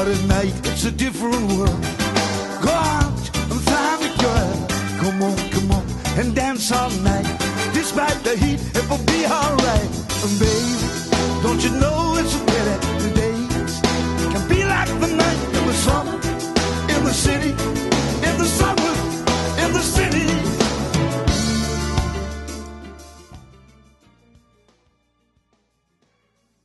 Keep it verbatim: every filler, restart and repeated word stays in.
at night, it's a different world. Go out and find a girl. Come on, come on, and dance all night. Despite the heat, it will be alright. And baby, don't you know it's a pity the days can be like the night.